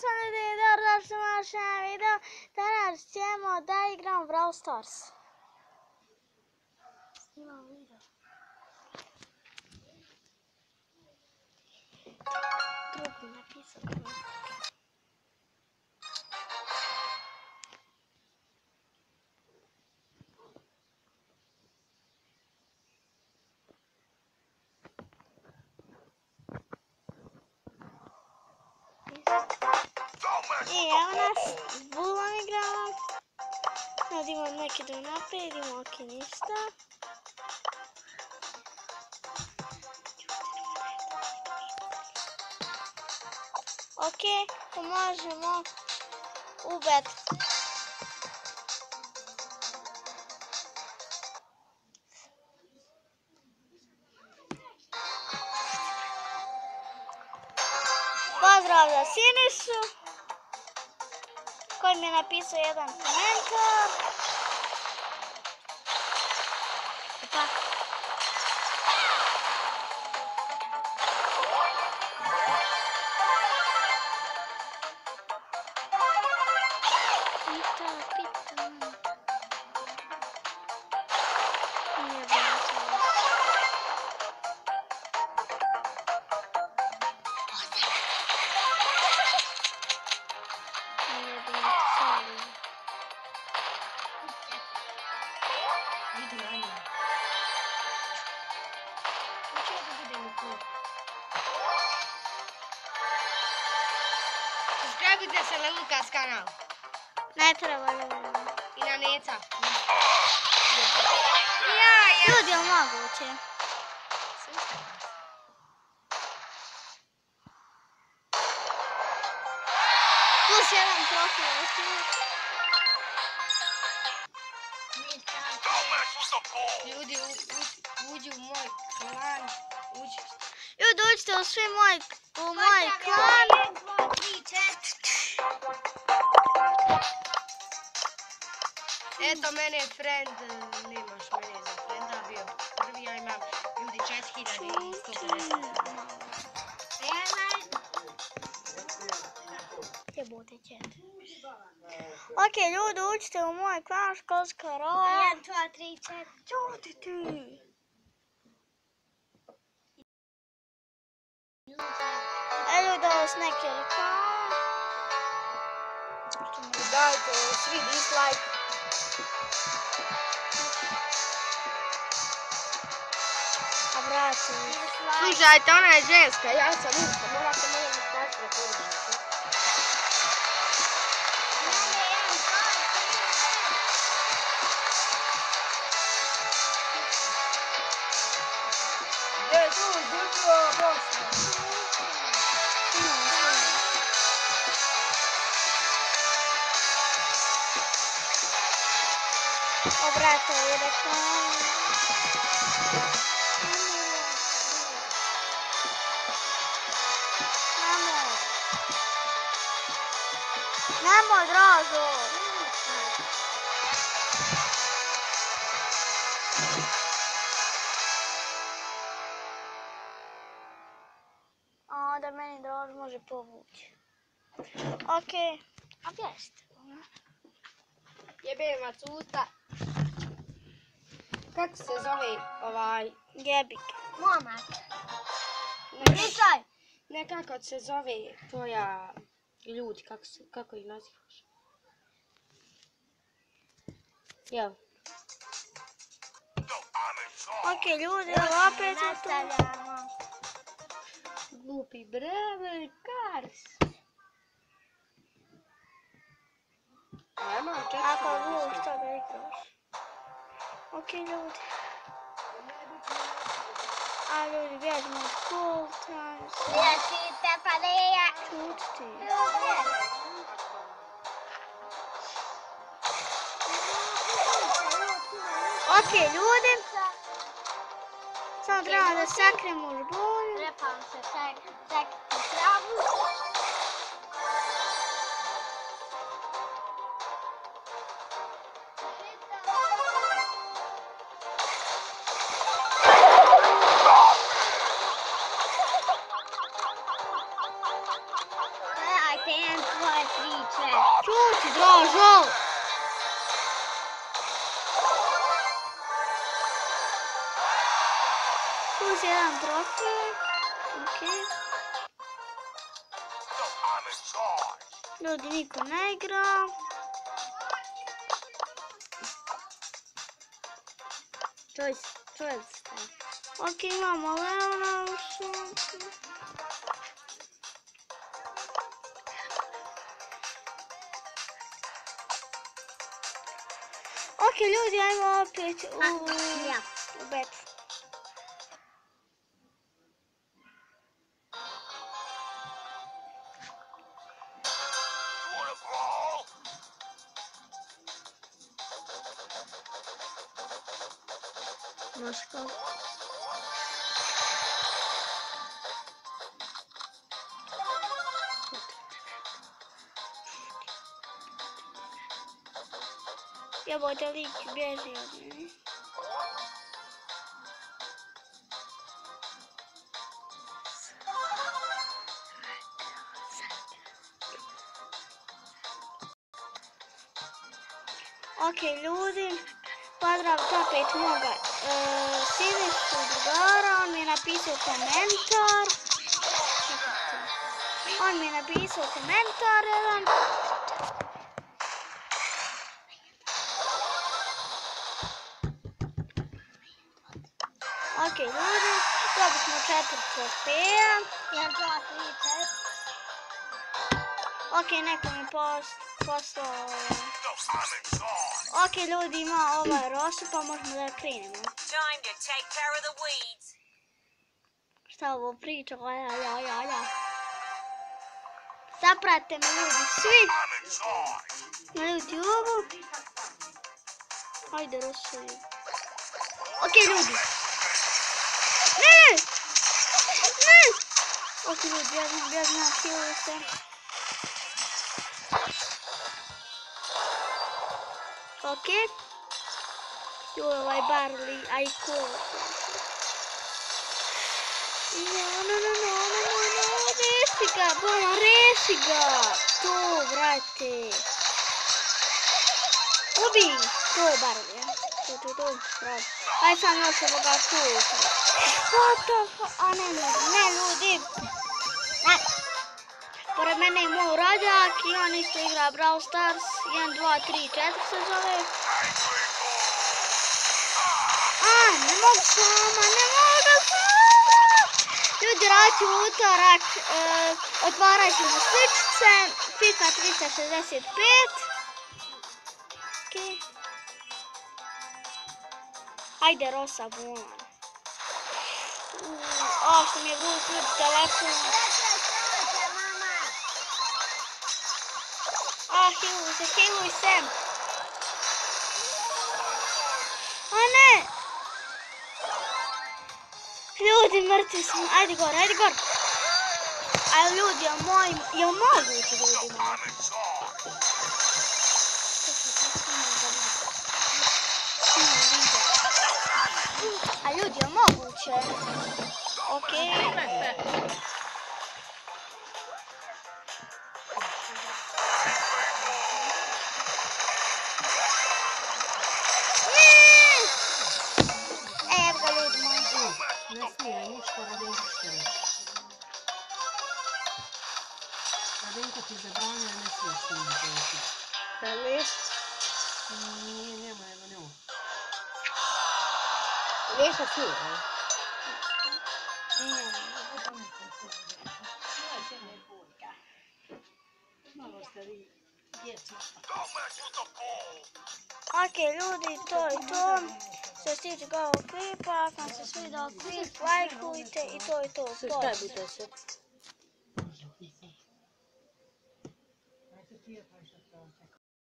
smo ljudi, dobrodošli u naš video. Danas ćemo da igramo Brawl Stars. Snimamo video. Drug mi napisao komentar. I evo nas, s Bulom igramo. Sad imam neki da napredim, ok, ništa. Ok, to možemo u bet. Pozdrav za Sinišu koji mi je napisao jedan komentar. Opa. Pitam. Nije bilo to. Subscribe se na Lukas kanal. Ne treba da velim. I na Neca. Ljudi, je li moguće? Plus jedan profil. Ljudi, uđi u moj klan. Ljudi, uđite u svi u moj klan. 1, 2, 3, 4. Eto mene je friend, nemaš mene za frienda, bio prvi, ja imam ljudi 4150. Jebote će. Ok, ljudi, uđite u moj klan školska roja. 1, 2, 3, 4. Čuti ti. Ljudi, ovo s neki reklam. Dajte svi dislike. A vrati. Slušajte, ona je ženska, ja sam muška, morate mene mi spasiti rekordu. Gdje je tu jutro Bosna? Obrate i reklame. Nemoj, Dražo. A da meni Dražo može povući. Ok. A bježite. Jebem vas usta. Kako se zove ovaj... Gebik. Momak. Pričaj. Ne, kako se zove tvoja ljudi, kako ih nazivaš? Jel? Ok, ljudi, opet nastavljamo. Glupi Brawl Stars. Ajmo, Ako glup, što da igraš? Ok, ljudi. A ljudi, bježimo od Cool Times. Čuti ti. Ok, ljudi. Samo trebamo da sakremo žbunju. Trebam se sakriti travu. Čuti, Dražo! Plus jedan trofej. Okej. Ljudi, niko ne igra. Choice. Ok, imamo Leona u šupu. Ok, ljudi, ajmo opet u betu. Znaš kako? Jebote, lik bježi od mene. Ok, ljudi, pozdrav opet moga Sinišu drugara, on mi je napisao komentar. Jedan. Ok, ljudi, dobili smo 4 trofeja. 1, 2, 3, 4. Ok, neko mi poslao... Ok, ljudi, ima ovaj rosu, pa možemo da krenemo. Time to take care of the weeds. Šta ovo priča? Ja. Zapratite me, ljudi, svi na YouTube-u. Hajde, rosu. Ok, ljudi. Ne! Ok, ljudi, ja znam, healuju se. Ok. Joj, ovaj Barley, aj cool. Reši ga, bolan, reši ga. To, brate. Ubi, to je Barley. To, brate. Aj sam još ovoga cool. What the fuck, a ne ljudi. Ne. Pored mene je moj rođak i on isto igra Brawl Stars. 1, 2, 3, 4 se zove. Ne mogu sama. Ljudi, radit u utorak, otvarat ćemo sličice, FIFA 365. Ok. Hajde, Rosa, bolan. Što mi je glup ključ telefon. Healuj se. A ne! Ljudi, mrtvi smo. Ajde gor. A ljudi, je moguće, ljudi moji? A ljudi, je moguće? Ok. Evo ga, ljudi moji. Ne smije ništa, Radenko što reći. Radenko ti zabranio, ne smiješ s njim pojeti. Da li? Nije njemu, nego njemu. Liješa ti, ne? Malo ste vi djeca. Ok, ljudi, to je to. Što se tiče ovog klipa, ako vam se svidao klip, lajkujte i to je to. Subscribe se. Ajde ti je pa što